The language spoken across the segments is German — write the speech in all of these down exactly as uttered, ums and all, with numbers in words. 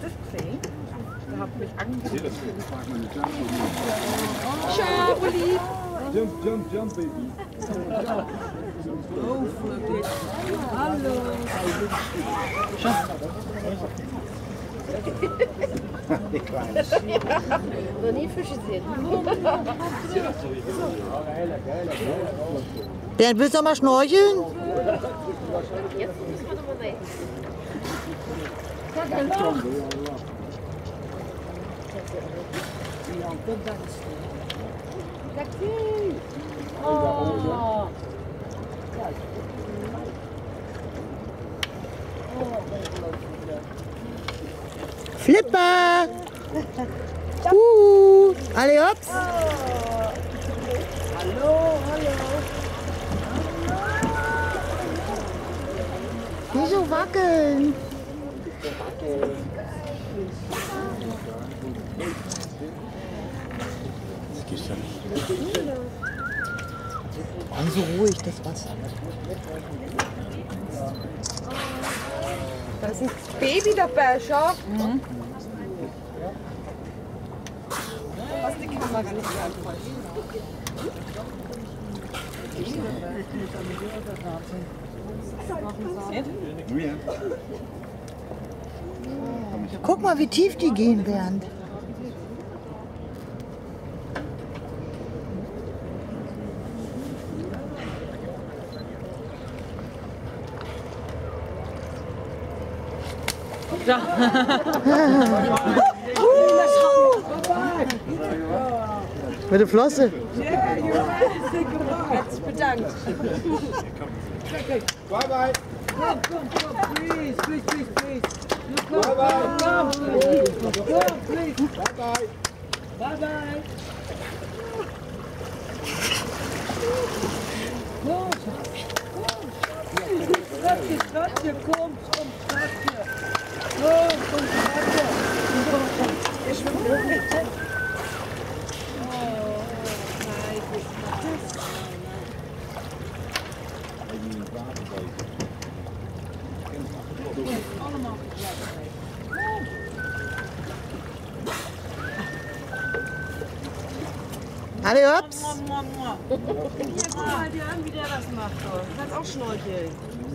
gesehen. Da hat mich angerufen. Ciao, Uli. Jump, jump, jump, baby. Oh, wirklich. Hallo. Die Kleine. Ja, noch nie Fische sehen. Bernd, willst du noch mal schnorcheln? Jetzt müssen wir nochmal rein. Oh. Flipper! Uh, alle hops! Hallo, hallo. Wieso wackeln? Das gibt's ja nicht. Und so ruhig das Wasser. Da ist ein Baby dabei, schau. Mhm. Was die Kamera nicht anfällt. Guck mal, wie tief die gehen, Bernd. Ja. Mit der Flosse. Jetzt bedankt. Bye, bye. Come, come, come, please, please, please, please. Bye, bye. Come, please. Come, please. Bye, bye. Bye, bye. Komm, Stadtje, Stadtje, komm, komm, Stadtje. Komm, komm, Stadtje. Wir schwimmen hoch mit. Oh, nein, das ist allemaal Alle hops! Mua, mua, mua. Hier, guck mal dir an, wie der das macht. Du kannst auch schnorcheln.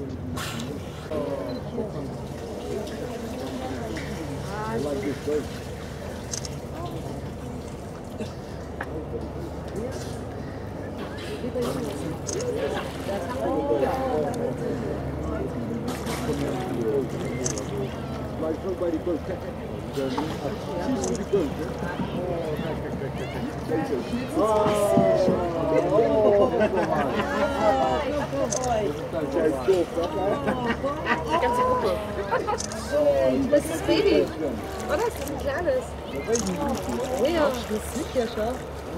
Ganze Gruppe. Das ist das Baby. Oder? Das ist ein kleines. Oh ja. Das ist ja schon.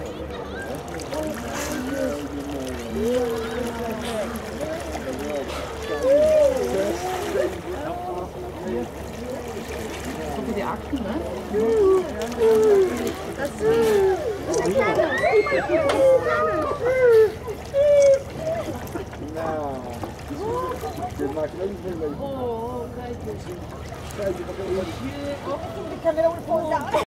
Guck dir die Akten, ne? Das ist ein kleines. Oh, kijk eens. Ik kan er ook voor